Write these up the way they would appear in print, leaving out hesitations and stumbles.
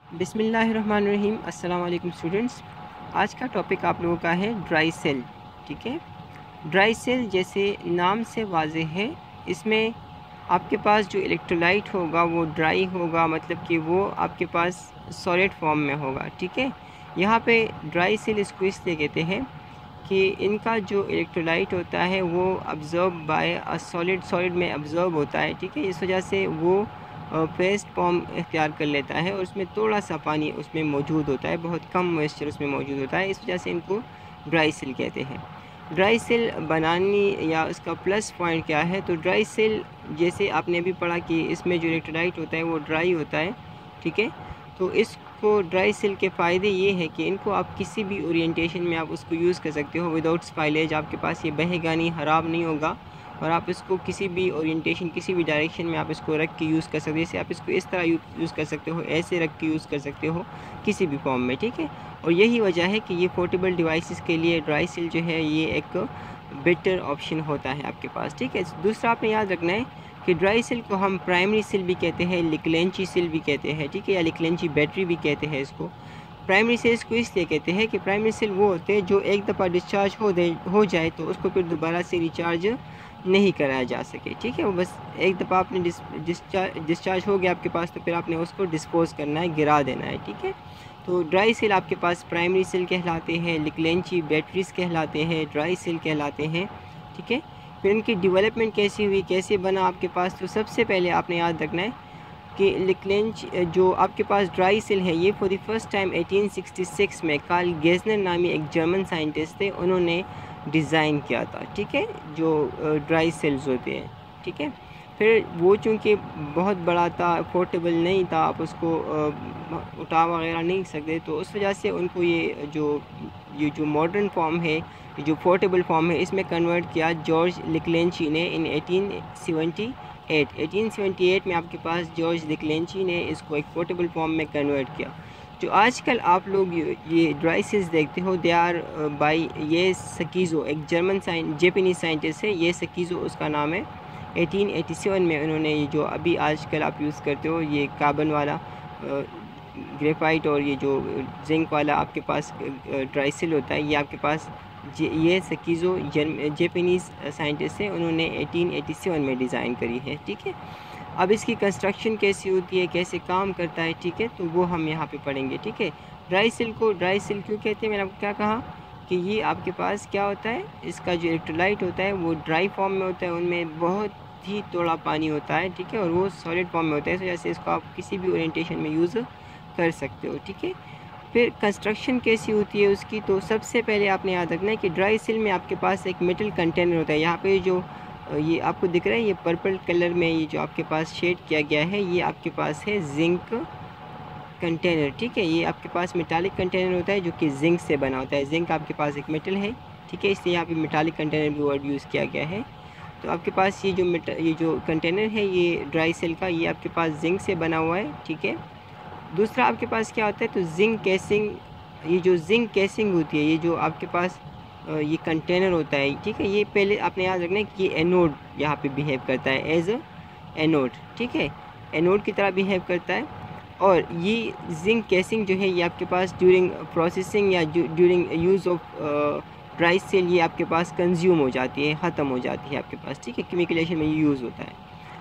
बिस्मिल्लाहिर्रहमानिर्रहीम। अस्सलाम वालेकुम स्टूडेंट्स। आज का टॉपिक आप लोगों का है ड्राई सेल। ठीक है, ड्राई सेल जैसे नाम से वाज़ेह है, इसमें आपके पास जो इलेक्ट्रोलाइट होगा वो ड्राई होगा, मतलब कि वो आपके पास सॉलिड फॉर्म में होगा। ठीक है, यहाँ पे ड्राई सेल इसको इसलिए कहते हैं कि इनका जो इलेक्ट्रोलाइट होता है वो अब्ज़ॉर्ब बाय अ सॉलिड में अब्ज़ॉर्ब होता है। ठीक है, इस वजह से वो पेस्ट फॉर्म इख्तियार कर लेता है और उसमें थोड़ा सा पानी उसमें मौजूद होता है, बहुत कम मॉइस्चर उसमें मौजूद होता है। इस वजह से इनको ड्राई सेल कहते हैं। ड्राई सेल बनानी या उसका प्लस पॉइंट क्या है, तो ड्राई सेल जैसे आपने भी पढ़ा कि इसमें जो इलेक्ट्रोलाइट होता है वो ड्राई होता है। ठीक है, तो इसको ड्राई सेल के फ़ायदे ये है कि इनको आप किसी भी ओरिएंटेशन में आप उसको यूज़ कर सकते हो विदाउट स्पाइलेज। आपके पास ये बहेगा नहीं, ख़राब नहीं होगा, और आप इसको किसी भी ओरिएंटेशन, किसी भी डायरेक्शन में आप इसको रख के यूज़ कर सकते हो। जैसे आप इसको इस तरह यूज़ कर सकते हो, ऐसे रख के यूज़ कर सकते हो, किसी भी फॉर्म में। ठीक है, और यही वजह है कि ये पोर्टेबल डिवाइसेस के लिए ड्राई सेल जो है ये एक बेटर ऑप्शन होता है आपके पास। ठीक है, दूसरा आपने याद रखना है कि ड्राई सेल को हम प्राइमरी सेल भी कहते हैं, लिकलेंची सेल भी कहते हैं। ठीक है, या लिकलेंची बैटरी भी कहते हैं इसको। प्राइमरी सेल्स को इसलिए कहते हैं कि प्राइमरी सेल वो होते हैं जो एक दफ़ा डिस्चार्ज हो जाए तो उसको फिर दोबारा से रिचार्ज नहीं कराया जा सके। ठीक है, वो बस एक दफ़ा आपने डिस्चार्ज हो गया आपके पास, तो फिर आपने उसको डिस्पोज करना है, गिरा देना है। ठीक है, तो ड्राई सेल आपके पास प्राइमरी सेल कहलाते हैं, लिकलेंची बैटरीज कहलाते हैं, ड्राई सेल कहलाते हैं। ठीक है, फिर इनकी डेवलपमेंट कैसी हुई, कैसे बना आपके पास, तो सबसे पहले आपने याद रखना है कि लिकलेंच जो आपके पास ड्राई सेल है ये फॉर द फर्स्ट टाइम 1866 में कार्ल गेज़नर नामी एक जर्मन साइंटिस्ट थे, उन्होंने डिज़ाइन किया था। ठीक है, जो ड्राई सेल्स होते हैं। ठीक है, फिर वो चूँकि बहुत बड़ा था, पोर्टेबल नहीं था, आप उसको उठा वगैरह नहीं सकते, तो उस वजह से उनको ये जो मॉडर्न फॉर्म है, जो पोर्टेबल फॉर्म है, इसमें कन्वर्ट किया जॉर्ज लिकलेंची ने इन 1878 में आपके पास जॉर्ज लिकलेंची ने इसको एक पोर्टेबल फॉर्म में कन्वर्ट किया। जो आजकल आप लोग ये ड्राई सेल्स देखते हो, दे आर बाई ये सकीज़ो, एक जर्मन जेपनीज साइंटिस्ट है, ये सकीज़ो उसका नाम है। 1887 में उन्होंने ये जो अभी आजकल आप यूज़ करते हो, ये कार्बन वाला ग्रेफाइट और ये जो जिंक वाला आपके पास ड्राई सेल होता है, ये आपके पास ये सकीज़ो जेपनीज़ साइंटिस्ट है, उन्होंने 1887 में डिज़ाइन करी है। ठीक है, अब इसकी कंस्ट्रक्शन कैसी होती है, कैसे काम करता है, ठीक है, तो वो हम यहाँ पे पढ़ेंगे। ठीक है, ड्राई सेल को ड्राई सेल क्यों कहते हैं, मैंने आपको क्या कहा कि ये आपके पास क्या होता है, इसका जो इलेक्ट्रोलाइट होता है वो ड्राई फॉर्म में होता है, उनमें बहुत ही थोड़ा पानी होता है। ठीक है, और वो सॉलिड फॉर्म में होता है, इस वजह से इसको आप किसी भी ओरिएंटेशन में यूज़ कर सकते हो। ठीक है, फिर कंस्ट्रक्शन कैसी होती है उसकी, तो सबसे पहले आपने याद रखना है कि ड्राई सेल में आपके पास एक मेटल कंटेनर होता है। यहाँ पे जो ये आपको दिख रहा है, ये पर्पल कलर में ये जो आपके पास शेड किया गया है, ये आपके पास है जिंक कंटेनर। ठीक है, ये आपके पास मेटालिक कंटेनर होता है जो कि जिंक से बना होता है। जिंक आपके पास एक मेटल है। ठीक है, इसलिए यहाँ पे मेटालिक कंटेनर भी वर्ड यूज़ किया गया है। तो आपके पास ये जो कंटेनर है ये ड्राई सेल का, ये आपके पास जिंक से बना हुआ है। ठीक है, दूसरा आपके पास क्या होता है, तो जिंक कैसिंग, ये जो जिंक कैसिंग होती है, ये जो आपके पास ये कंटेनर होता है। ठीक है, ये पहले आपने याद रखना है कि ये एनोड यहाँ पे बिहेव करता है, एज अ एनोड। ठीक है, एनोड की तरह बिहेव करता है, और ये जिंक कैसिंग जो है ये आपके पास ड्यूरिंग प्रोसेसिंग या during use of dry cell ये आपके पास कंज्यूम हो जाती है, ख़त्म हो जाती है आपके पास। ठीक है, केमिकलेशन में यूज़ होता है।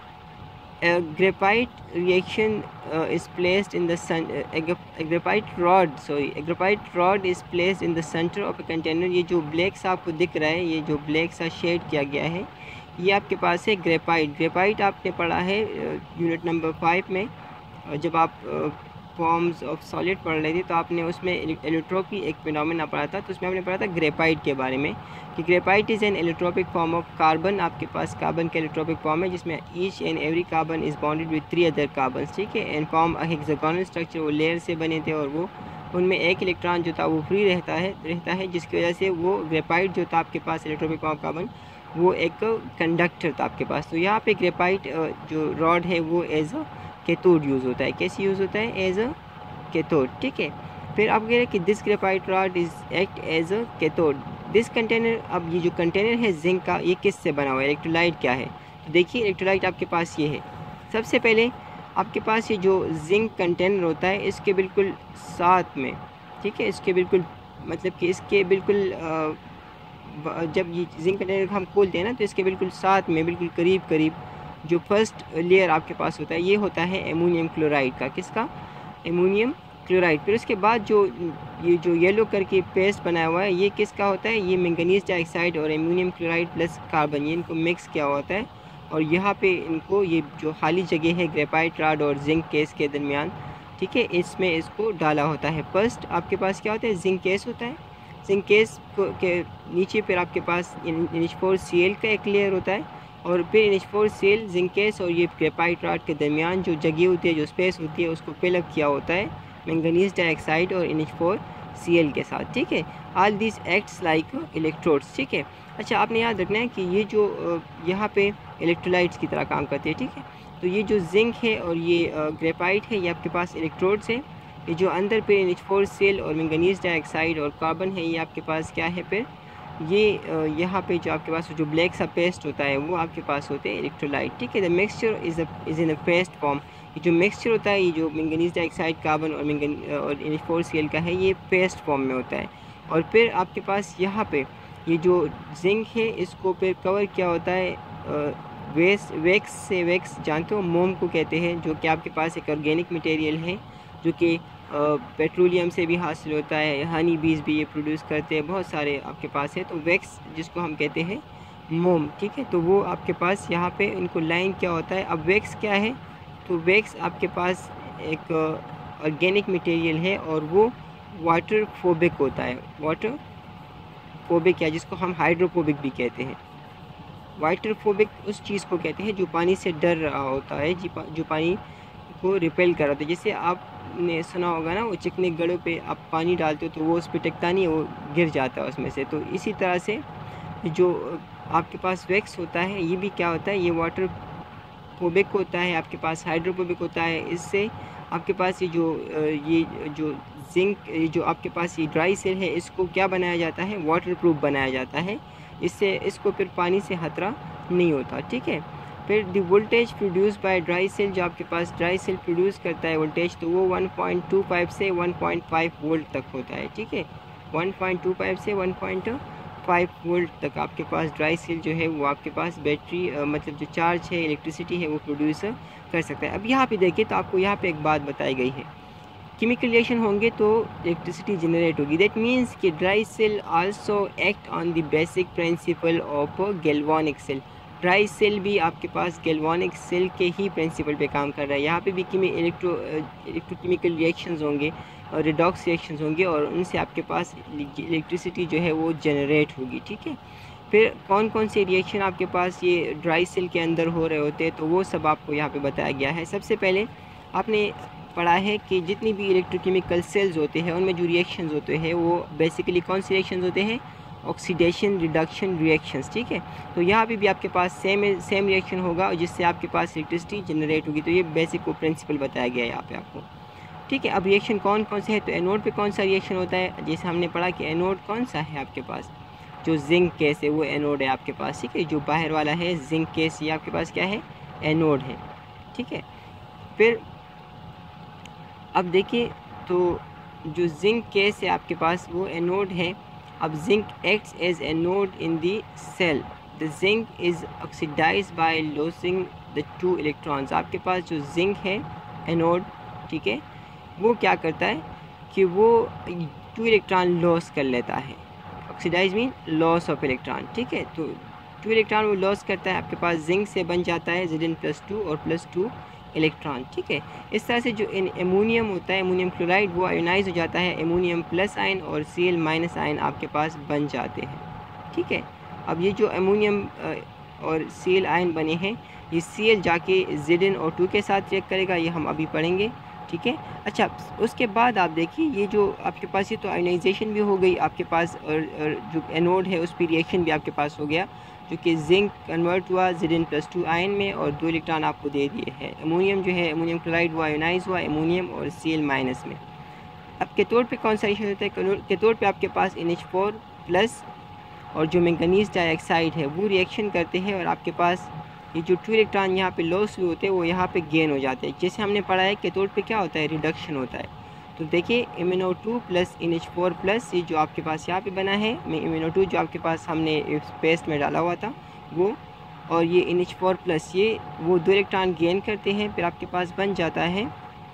graphite reaction is placed in the a graphite rod is placed in the center of a container। ये जो ब्लैक सा आपको दिख रहा है, ये जो ब्लैक सा शेड किया गया है, ये आपके पास है ग्रेफाइट आपने पढ़ा है यूनिट नंबर 5 में। जब आप फॉर्म्स ऑफ सॉलिड पढ़ रहे थे तो आपने उसमें एलोट्रोपी एक फिनोमेना पढ़ा था, तो उसमें आपने पढ़ा था ग्रेफाइट के बारे में कि graphite is an allotropic form of carbon. आपके पास कार्बन का एलोट्रोपिक फॉर्म है जिसमें each and every carbon is bonded with 3 other carbon. ठीक है, and form a hexagonal structure. वो लेयर से बने थे और वो उनमें एक इलेक्ट्रॉन जो था वो फ्री रहता है, जिसकी वजह से वो ग्रेफाइट जो था आपके पास एलोट्रोपिक फॉर्म कार्बन, वो एक कंडक्टर था आपके पास। तो यहाँ पे ग्रेफाइट जो रॉड है वो एज अ कैथोड यूज़ होता है। कैसे यूज़ होता है, एज अ कैथोड। ठीक है, फिर आप कह रहे हैं कि this graphite rod is act as a cathode. This container, अब ये जो कंटेनर है जिंक का, ये किससे बना हुआ है, इलेक्ट्रोलाइट क्या है, तो देखिए इलेक्ट्रोलाइट आपके पास ये है। सबसे पहले आपके पास ये जो जिंक कंटेनर होता है इसके बिल्कुल साथ में, ठीक है, इसके बिल्कुल मतलब कि इसके बिल्कुल जब ये जिंक कंटेनर हम खोलते हैं ना तो इसके बिल्कुल साथ में, बिल्कुल करीब करीब जो फर्स्ट लेयर आपके पास होता है ये होता है एमोनियम क्लोराइड का। किसका? Ammonium chloride. फिर उसके बाद ये जो येलो करके पेस्ट बनाया हुआ है ये किसका होता है? ये मैंगनीज डाइऑक्साइड और एमोनियम क्लोराइड प्लस कार्बन, ये इनको मिक्स किया होता है और यहाँ पे इनको ये जो खाली जगह है ग्रेफाइट रॉड और जिंक केस के दरमियान, ठीक है, इसमें इसको डाला होता है। फर्स्ट आपके पास क्या होता है? जिंक केस होता है। जिंक केस के नीचे फिर आपके पास NH4Cl का एक लेयर होता है और फिर NH4Cl जिंक केस और ये ग्रेफाइट रॉड के दरमियान जो जगह होती है, जो स्पेस होती है, उसको फिल अप किया होता है मैंगनीज डाइऑक्साइड और NH4Cl के साथ, ठीक है। All this acts like electrodes, ठीक है। अच्छा, आपने याद रखना है कि ये जो यहाँ पे इलेक्ट्रोलाइट्स की तरह काम करते हैं, ठीक है। तो ये जो जिंक है और ये ग्रेफाइट है, ये आपके पास इलेक्ट्रोड्स है। ये जो अंदर पे NH4Cl और मैंगनीज डाइऑक्साइड और कार्बन है, ये आपके पास क्या है? फिर ये यहाँ पे जो आपके पास जो ब्लैक सा पेस्ट होता है वो आपके पास होते हैं इलेक्ट्रोलाइट, ठीक है। The mixture is in a paste form. ये जो मिक्सचर होता है, ये जो मैंगनीज डाइऑक्साइड, कार्बन और NH4Cl का है, ये पेस्ट फॉर्म में होता है। और फिर आपके पास यहाँ पे ये जो जिंक है इसको फिर कवर किया होता है वैक्स जानते हो, मोम को कहते हैं, जो कि आपके पास एक ऑर्गेनिक मटेरियल है जो कि पेट्रोलियम से भी हासिल होता है, हनी बीज भी ये प्रोड्यूस करते हैं, बहुत सारे आपके पास है। तो वैक्स जिसको हम कहते हैं मोम, ठीक है, तो वो आपके पास यहाँ पे इनको लाइन क्या होता है। अब वैक्स क्या है? तो वैक्स आपके पास एक ऑर्गेनिक मटेरियल है और वो वाटर फोबिक होता है। वाटर फोबिक या जिसको हम हाइड्रोफोबिक भी कहते हैं। वाटर फोबिक उस चीज़ को कहते हैं जो पानी से डर रहा होता है, जो पानी को रिपेल कर रहा होता है। जैसे आपने सुना होगा ना, वो चिकने गड़ों पे आप पानी डालते हो तो वो उस पर टिकता नहीं है, वो गिर जाता है उसमें से। तो इसी तरह से जो आपके पास वैक्स होता है ये भी क्या होता है? ये वाटर फोबिक होता है, आपके पास हाइड्रोफोबिक होता है। इससे आपके पास ये जो जिंक, जो आपके पास ये ड्राई सेल है, इसको क्या बनाया जाता है? वाटर प्रूफ बनाया जाता है। इससे इसको फिर पानी से खतरा नहीं होता, ठीक है। फिर the voltage produce by dry cell, जो आपके पास ड्राई सेल प्रोड्यूस करता है वोल्टेज, तो वो 1.25 से 1.5 वोल्ट तक होता है, ठीक है। 1.25 से 1.5 वोल्ट तक आपके पास ड्राई सेल जो है वो आपके पास बैटरी मतलब जो चार्ज है, इलेक्ट्रिसिटी है, वो प्रोड्यूस कर सकता है। अब यहाँ पे देखिए तो आपको यहाँ पे एक बात बताई गई है, केमिकल रिएक्शन होंगे तो इलेक्ट्रिसिटी जनरेट होगी। दैट मीन्स कि dry cell also act on the basic principle of galvanic cell. Dry cell भी आपके पास गैल्वानिक सेल के ही प्रिंसिपल पे काम कर रहा है। यहाँ पे भी इलेक्ट्रोकेमिकल रिएक्शंस होंगे और रिडॉक्स रिएक्शंस होंगे और उनसे आपके पास इलेक्ट्रिसिटी जो है वो जनरेट होगी, ठीक है। फिर कौन कौन से रिएक्शन आपके पास ये ड्राई सेल के अंदर हो रहे होते हैं, तो वो सब आपको यहाँ पे बताया गया है। सबसे पहले आपने पढ़ा है कि जितनी भी इलेक्ट्रोकेमिकल सेल्स होते हैं उनमें जो रिएक्शंस होते हैं वो बेसिकली कौन से रिएक्शंस होते हैं? ऑक्सीडेशन रिडक्शन रिएक्शंस, ठीक है। तो यहाँ पे भी आपके पास सेम रिएक्शन होगा और जिससे आपके पास इलेक्ट्रिसिटी जनरेट होगी। तो ये बेसिक को प्रिंसिपल बताया गया है यहाँ पे आपको, ठीक है। अब रिएक्शन कौन कौन से है? तो एनोड पे कौन सा रिएक्शन होता है? जैसे हमने पढ़ा कि एनोड कौन सा है आपके पास, जो जिंक केस है वो एनोड है आपके पास, ठीक है। जो बाहर वाला है जिंक केस, ये आपके पास क्या है? एनोड है, ठीक है। फिर अब देखिए तो जो जिंक केस है आपके पास वो एनोड है। अब zinc acts as anode in the cell. The zinc is oxidize by losing the 2 electrons. आपके पास जो जिंक है एनोड, ठीक है, वो क्या करता है कि वो 2 इलेक्ट्रॉन लॉस कर लेता है। Oxidize mean loss of electron, ठीक है। तो 2 इलेक्ट्रॉन वो लॉस करता है, आपके पास जिंक से बन जाता है Zn+2 और +2 इलेक्ट्रॉन, ठीक है। इस तरह से जो एमोनियम होता है, एमोनियम क्लोराइड, वो आयोनाइज हो जाता है। एमोनियम प्लस आयन और Cl- आयन आपके पास बन जाते हैं, ठीक है। अब ये जो एमोनियम और Cl आयन बने हैं, ये Cl जाके Zn O2 के साथ रिएक्ट करेगा, ये हम अभी पढ़ेंगे, ठीक है। अच्छा, उसके बाद आप देखिए ये जो आपके पास ये तो आयोनाइजेशन भी हो गई आपके पास और जो एनोड है उस पर रिएक्शन भी आपके पास हो गया, जो कि जिंक कन्वर्ट हुआ Zn+2 आयन में और 2 इलेक्ट्रॉन आपको दे दिए हैं। एमोनियम जो है एमोनियम क्लोराइड वो आयोनाइज हुआ एमोनियम और Cl- में। अब कैथोड पे कौन सा रिएक्शन होता है? कैथोड पे आपके पास NH4+ और जो मैंगनीज डाइऑक्साइड है वो रिएक्शन करते हैं और आपके पास ये जो 2 इलेक्ट्रॉन यहाँ पे लॉस हुए होते हैं वो यहाँ पे गेन हो जाते हैं। जैसे हमने पढ़ा है कैथोड पे क्या होता है, रिडक्शन होता है। तो देखिए MnO2 प्लस NH4 प्लस ये जो आपके पास यहाँ पे बना है MnO2 जो आपके पास हमने इस पेस्ट में डाला हुआ था वो, और ये NH4 प्लस ये वो 2 इलेक्ट्रॉन गेन करते हैं, फिर आपके पास बन जाता है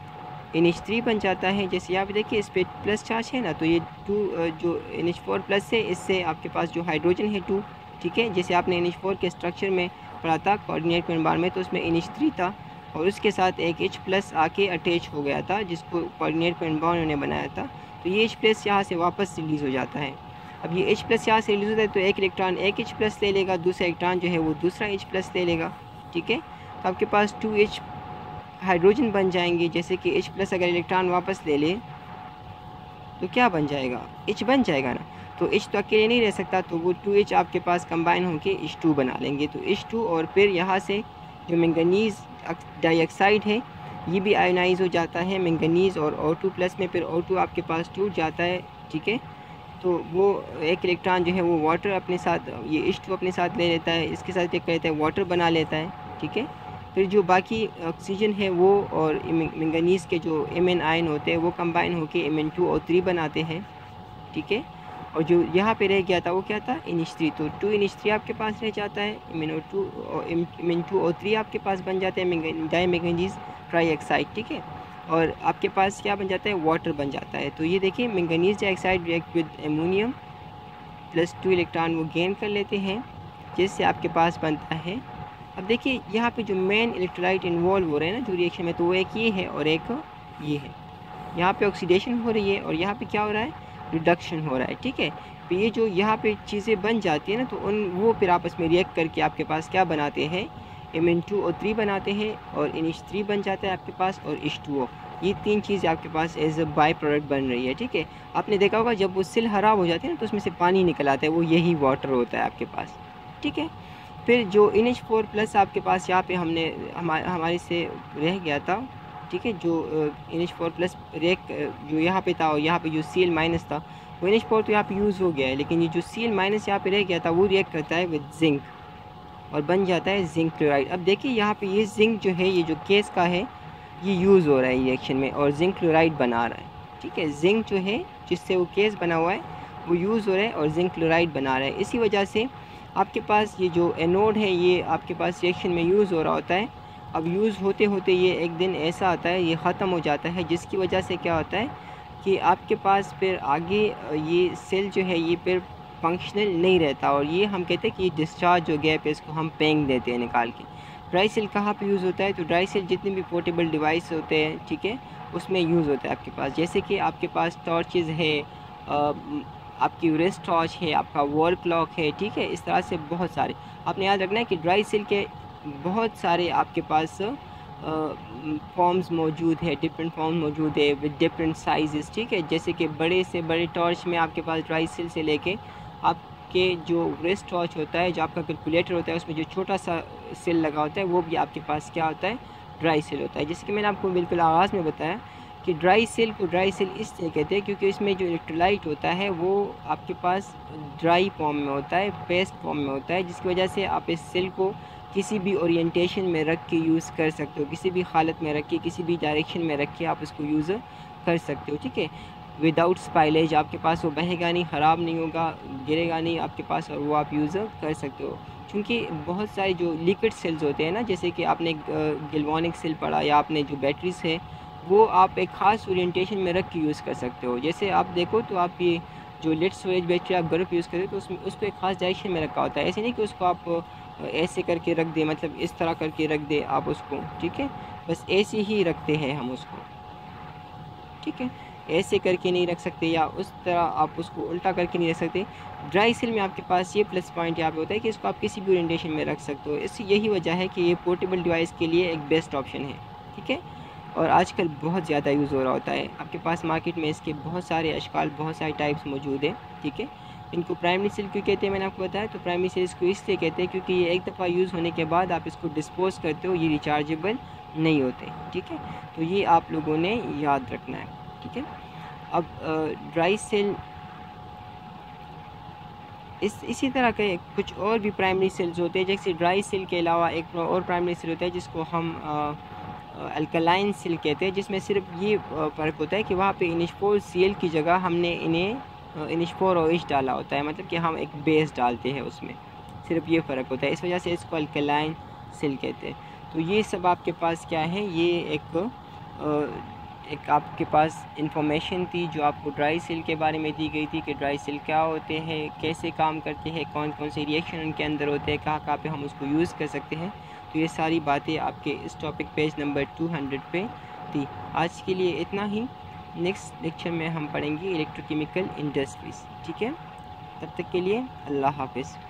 NH3 बन जाता है। जैसे यहाँ पे देखिए इस पर प्लस चार्ज है ना, तो ये 2 जो NH4 प्लस है इससे आपके पास जो हाइड्रोजन है 2, ठीक है। जैसे आपने NH4 के स्ट्रक्चर में पढ़ा था कोऑर्डिनेट पेन बार में, तो उसमें NH3 था और उसके साथ एक H प्लस आके अटैच हो गया था जिसको कोऑर्डिनेट पेन बार उन्होंने बनाया था। तो ये H प्लस यहाँ से वापस रिलीज़ हो जाता है। अब ये H प्लस यहाँ से रिलीज़ होता है तो एक इलेक्ट्रॉन एक H प्लस ले लेगा, दूसरा इलेक्ट्रॉन जो है वो दूसरा H प्लस ले लेगा, ठीक है। तो आपके पास 2H हाइड्रोजन बन जाएंगे। जैसे कि H प्लस अगर इलेक्ट्रॉन वापस ले ले तो क्या बन जाएगा, H बन जाएगा ना। तो H तो अकेले नहीं रह सकता, तो वो 2H आपके पास कंबाइन होकर H2 बना लेंगे। तो H2 और फिर यहाँ से जो मैंगनीज़ डाइऑक्साइड है ये भी आयोनाइज हो जाता है मैंगनीज़ और O2 प्लस में, फिर O2 आपके पास टूट जाता है, ठीक है। तो वो एक इलेक्ट्रॉन जो है वो वाटर अपने साथ, ये H2 अपने साथ ले लेता है, इसके साथ क्या कहते हैं वाटर बना लेता है, ठीक है। फिर जो बाकी ऑक्सीजन है वो और मैंगनीज़ के जो Mn आयन होते हैं वो कंबाइन होकर Mn2O3 बनाते हैं, ठीक है। और जो यहाँ पे रह गया था वो क्या था, NH3। तो 2NH3 आपके पास रह जाता है, MnO2 और Mn2O3 आपके पास बन जाते हैं डाई मैंगनीज़ ट्राईऑक्साइड, ठीक है। और आपके पास क्या बन जाता है, वाटर बन जाता है। तो ये देखिए manganese dioxide react with ammonium plus 2 electron वो गेन कर लेते हैं, जिससे आपके पास बनता है। अब देखिए यहाँ पे जो मेन इलेक्ट्रोलाइट इन्वॉल्व हो रहे हैं ना जो रिएक्शन में, तो वो एक ये है और एक ये है। यहाँ पे ऑक्सीडेशन हो रही है और यहाँ पे क्या हो रहा है, रिडक्शन हो रहा है, ठीक है। तो ये जो यहाँ पे चीज़ें बन जाती है ना, तो उन वो फिर आपस में रिएक्ट करके आपके पास क्या बनाते हैं, Mn2O3 बनाते हैं और NH3 बन जाता है आपके पास और H2O। ये 3 चीज़ें आपके पास एज अ बाई प्रोडक्ट बन रही है, ठीक है। आपने देखा होगा जब वो सिल ख़राब हो जाती है ना तो उसमें से पानी निकल आता है, वो यही वाटर होता है आपके पास, ठीक है। फिर जो NH4 प्लस आपके पास यहाँ पे हमने हमारे से रह गया था, ठीक है। जो NH4 प्लस जो यहाँ पे था और यहाँ पे जो Cl माइनस था, वो NH4 तो यहाँ पे यूज़ हो गया है, लेकिन ये जो Cl माइनस यहाँ पे रह गया था वो रिएक्ट करता है विद जिंक और बन जाता है जिंक क्लोराइड। अब देखिए यहाँ पे ये जिंक जो है, ये जो केस का है ये यूज़ हो रहा है रिएक्शन में और जिंक क्लोराइड बना रहा है, ठीक है। जिंक जो है जिससे वो केस बना हुआ है वो यूज़ हो रहा है और जिंक क्लोराइड बना रहा है। इसी वजह से आपके पास ये जो एनोड है ये आपके पास रिएक्शन में यूज़ हो रहा होता है। अब यूज़ होते होते ये एक दिन ऐसा आता है ये ख़त्म हो जाता है, जिसकी वजह से क्या होता है कि आपके पास फिर आगे ये सेल जो है ये फिर फंक्शनल नहीं रहता और ये हम कहते हैं कि डिस्चार्ज हो गया, फिर इसको हम पेंग देते हैं निकाल के। ड्राई सेल कहाँ पे यूज़ होता है, तो ड्राई सेल जितने भी पोर्टेबल डिवाइस होते हैं, ठीक है, उसमें यूज़ होता है आपके पास। जैसे कि आपके पास टॉर्चेज़ है, आपकी रिस्ट टॉर्च है, आपका वॉल क्लॉक है, ठीक है। इस तरह से बहुत सारे आपने याद रखना है कि ड्राई सेल के बहुत सारे आपके पास फॉर्म्स मौजूद है, डिफरेंट फॉर्म मौजूद है विद डिफरेंट साइज़, ठीक है। जैसे कि बड़े से बड़े टॉर्च में आपके पास ड्राई सेल से लेके आपके जो रिस्ट टॉर्च होता है, जो आपका कैलकुलेटर होता है, उसमें जो छोटा सा सेल लगा होता है वो भी आपके पास क्या होता है, ड्राई सेल होता है। जैसे कि मैंने आपको बिल्कुल आगाज़ में बताया कि ड्राई सेल को ड्राई सेल इसलिए कहते हैं क्योंकि इसमें जो इलेक्ट्रोलाइट होता है वो आपके पास ड्राई फॉर्म में होता है, पेस्ट फॉर्म में होता है, जिसकी वजह से आप इस सेल को किसी भी ओरिएंटेशन में रख के यूज़ कर सकते हो, किसी भी हालत में रख के, किसी भी डायरेक्शन में रख के आप इसको यूज़ कर सकते हो, ठीक है। विदाउट स्पाइलेज आपके पास वो बहेगा नहीं, ख़राब नहीं होगा, गिरेगा नहीं आपके पास, और वो आप यूज़ कर सकते हो। क्योंकि बहुत सारे जो लिक्विड सेल्स होते हैं ना, जैसे कि आपने गैल्वेनिक सेल पढ़ा या आपने जो बैटरीज है वो आप एक ख़ास ओरिएंटेशन में रख के यूज़ कर सकते हो। जैसे आप देखो तो आप ये जो लेड स्टोरेज बैटरी आप गर्म यूज़ करते हो तो उसमें उसको एक ख़ास डायरेक्शन में रखा होता है। ऐसे नहीं कि उसको आप ऐसे करके रख दे, मतलब इस तरह करके रख दे आप उसको, ठीक है। बस ऐसे ही रखते हैं हम उसको, ठीक है। ऐसे करके नहीं रख सकते या उस तरह आप उसको उल्टा करके नहीं रख सकते। ड्राई सेल में आपके पास ये प्लस पॉइंट यहाँ पे होता है कि इसको आप किसी भी ओरिएंटेशन में रख सकते हो। इससे यही वजह है कि ये पोर्टेबल डिवाइस के लिए एक बेस्ट ऑप्शन है, ठीक है। और आजकल बहुत ज़्यादा यूज़ हो रहा होता है। आपके पास मार्केट में इसके बहुत सारे अशकाल, बहुत सारे टाइप्स मौजूद हैं, ठीक है। इनको प्राइमरी सेल क्यों कहते हैं मैंने आपको बताया, तो प्राइमरी सेल इसको इसलिए कहते हैं क्योंकि ये एक दफ़ा यूज़ होने के बाद आप इसको डिस्पोज करते हो, ये रिचार्जेबल नहीं होते, ठीक है। तो ये आप लोगों ने याद रखना है, ठीक है। अब ड्राई सेल इसी तरह के कुछ और भी प्राइमरी सेल्स होते हैं, जैसे ड्राई सेल के अलावा एक और प्राइमरी सेल होता है जिसको हम अल्कलाइन सेल कहते हैं, जिसमें सिर्फ ये फ़र्क होता है कि वहाँ पे NH4 Cl की जगह हमने इन्हें NH4 OH डाला होता है, मतलब कि हम एक बेस डालते हैं उसमें, सिर्फ ये फ़र्क होता है। इस वजह से इसको अल्कलाइन सेल कहते हैं। तो ये सब आपके पास क्या है, ये एक आपके पास इंफॉर्मेशन थी जो आपको ड्राई सेल के बारे में दी गई थी कि ड्राई सेल क्या होते हैं, कैसे काम करते हैं, कौन कौन से रिएक्शन उनके अंदर होते हैं, कहाँ कहाँ पे हम उसको यूज़ कर सकते हैं। तो ये सारी बातें आपके इस टॉपिक पेज नंबर 200 पे थी। आज के लिए इतना ही। नेक्स्ट लेक्चर में हम पढ़ेंगे इलेक्ट्रोकेमिकल इंडस्ट्रीज़। ठीक है, तब तक के लिए अल्लाह हाफिज़।